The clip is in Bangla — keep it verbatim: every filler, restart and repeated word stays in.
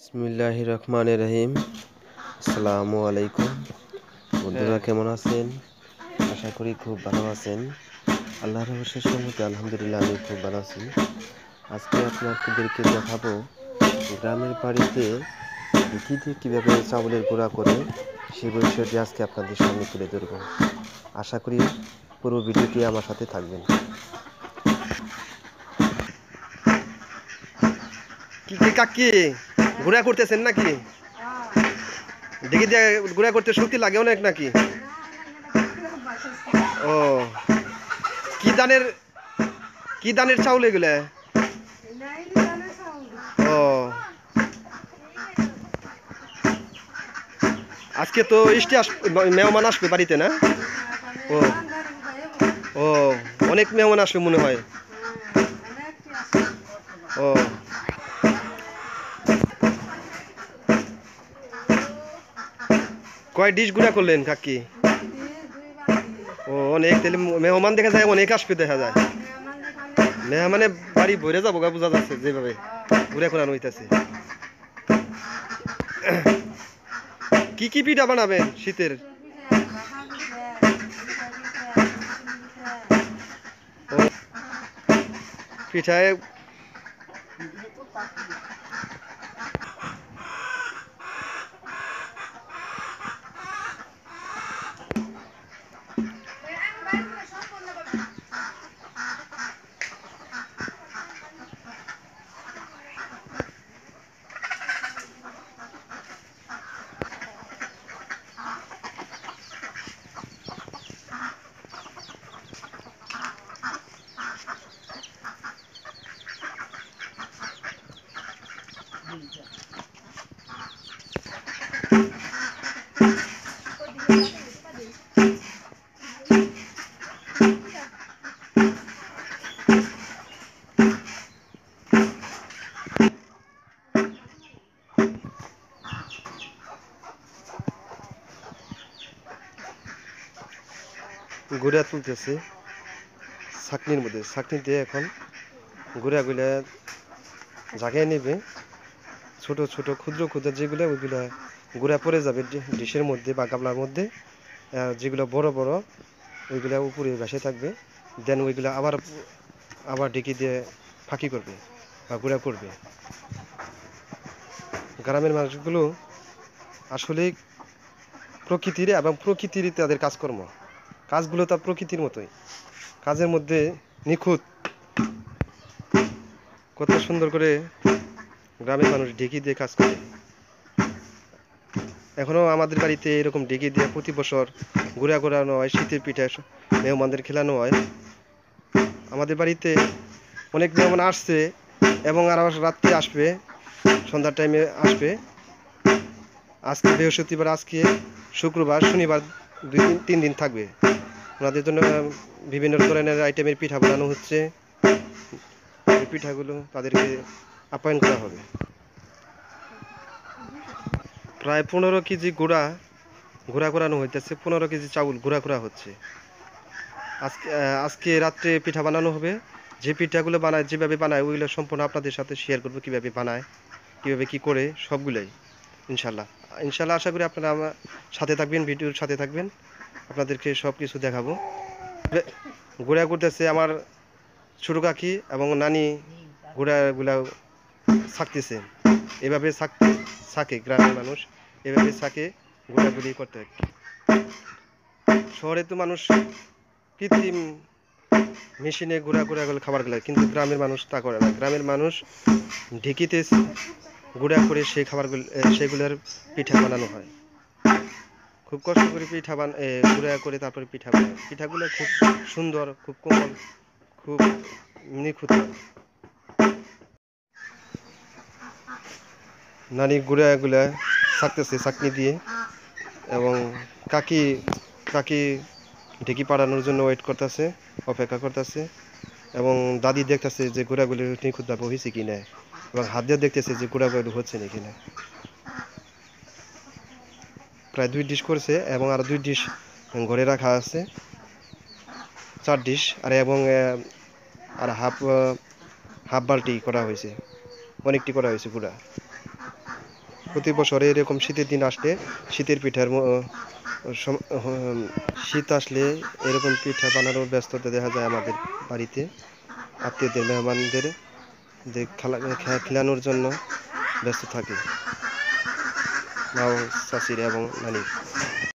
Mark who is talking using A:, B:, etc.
A: বিসমিল্লাহির রহমানির রহিম। আসসালামু আলাইকুম বন্ধুরা, কেমন আছেন? আশা করি খুব ভালো আছেন। আল্লাহর অশেষ রহমতে আলহামদুলিল্লাহ আমি খুব ভালো আছি। আজকে আপনাদেরকে দেখাবো গ্রামের বাড়িতে ঢেঁকিতে কীভাবে চাউলের গুঁড়া করে সেই বিষয়টি আজকে আপনাদের সামনে তুলে ধরব। আশা করি পুরো ভিডিওটি আমার সাথে থাকবেন।
B: কি কি কাকি গুড়া করতেছেন নাকি? দেখি দিয়ে গুড়া করতে শক্তি লাগে অনেক নাকি? ও কি ধানের কি ধানের চাউল এগুলা? ও আজকে তো ইষ্টি আসবে, মেহমান আসবে বাড়িতে না? ও ও অনেক মেহমান আসবে মনে হয়। ও কয় ডিশ গুড়া করলেন কাকি? ও অনেক, তাহলে মেহমান দেখা যায় অনেক আসবে, দেখা যায় মেহমানে বাড়ি ভরে যাবো গা, বোঝা যাচ্ছে যেভাবে ঘুরে করানো হইতেছে। কি কি পিঠা বানাবেন শীতের? পিঠায় গুড়া তুলতেছে ছাকনির মধ্যে, ছাকনি দিয়ে এখন গুড়াগুলা জাগায় নেবে। ছোট ছোট ক্ষুদ্র ক্ষুদ্র যেগুলো, ওইগুলা গুঁড়া পড়ে যাবে ডিশের মধ্যে বা গামলার মধ্যে। যেগুলো বড় বড় ওইগুলা উপরে ভেসে থাকবে। দেন ওইগুলা আবার আবার ঢেকে দিয়ে ফাঁকি করবে বা গুঁড়া করবে। গ্রামের মানুষগুলো আসলে প্রকৃতির এবং প্রকৃতির তাদের কাজকর্ম, কাজগুলো তার প্রকৃতির মতোই, কাজের মধ্যে নিখুঁত। কত সুন্দর করে গ্রামের মানুষ ঢেকি দিয়ে কাজ করে। এখনও আমাদের বাড়িতে এরকম ঢেকি দিয়ে প্রতি বছর ঘুরা ঘোরানো হয়, শীতের পিঠা মেহমানদের খেলানো হয়। আমাদের বাড়িতে অনেক মেহমান আসছে এবং আর রাত্রে আসবে, সন্ধ্যার টাইমে আসবে। আজকে বৃহস্পতিবার, আজকে শুক্রবার, শনিবার দুই তিন তিন দিন থাকবে। ওনাদের জন্য বিভিন্ন ধরনের আইটেমের পিঠা বানানো হচ্ছে। এই পিঠাগুলো তাদেরকে আপ্যায়ন করা হবে। প্রায় পনেরো কেজি গুঁড়া ঘোরা করানো হইতেছে, পনেরো কেজি চাউল ঘোরা করা হচ্ছে। আজকে আজকে রাত্রে পিঠা বানানো হবে। যে পিঠাগুলো বানায়, যেভাবে বানায়, ওইগুলো সম্পূর্ণ আপনাদের সাথে শেয়ার করবো, কীভাবে বানায়, কীভাবে কী করে, সবগুলোই ইনশাল্লাহ ইনশাল্লাহ আশা করি আপনারা আমার সাথে থাকবেন, ভিডিওর সাথে থাকবেন, আপনাদেরকে সব কিছু দেখাবো। গুঁড়া করতেছে আমার ছোটো কাকি এবং নানি, গুঁড়াগুলা ছাকতেছে। এভাবে ছাকে গ্রামের মানুষ, এভাবে ছাকে গুঁড়াগুলি করতে হয়। শহরে তো মানুষ কৃত্রিম মেশিনে গুঁড়া গুঁড়া করে খাবার গেলে, কিন্তু গ্রামের মানুষ তা করে না। গ্রামের মানুষ ঢেঁকিতে গুঁড়া করে সেই খাবারগুলো, সেগুলোর পিঠা বানানো হয়। খুব কষ্ট করে পিঠা বান গুঁড়া করে তারপরে পিঠা বানায়। পিঠাগুলো খুব সুন্দর, খুব কোমল, খুব নিখুঁত। নানি গুঁড়াগুলা ছাকতেছে ছাকনি দিয়ে, এবং কাকি কাকি ঢেঁকি পাড়ানোর জন্য ওয়েট করতেছে, অপেক্ষা করতেছে। এবং দাদি দেখতেছে যে গুঁড়াগুলি নিখুঁতভাবে হয়েছে কি না, এবং হাত দিয়ে দেখতেছে যে গুঁড়াগুলো হচ্ছে নাকি না। প্রায় দুই ডিশ করছে এবং আর দুই ডিশ ঘরে রাখা আছে, চার ডিশ। আর এবং আর হাফ হাফ বালটি করা হয়েছে, অনেকটি করা হয়েছে গুঁড়া। প্রতি বছরে এরকম শীতের দিন আসলে শীতের পিঠার ম- সম- হ- শীত আসলে এরকম পিঠা বানানোর ব্যস্ততা দেখা যায় আমাদের বাড়িতে। আত্মীয়দের মেহমানদের যে খেলা খে- খেলানোর জন্য ব্যস্ত থাকে মা ও চাচিরা এবং নানি।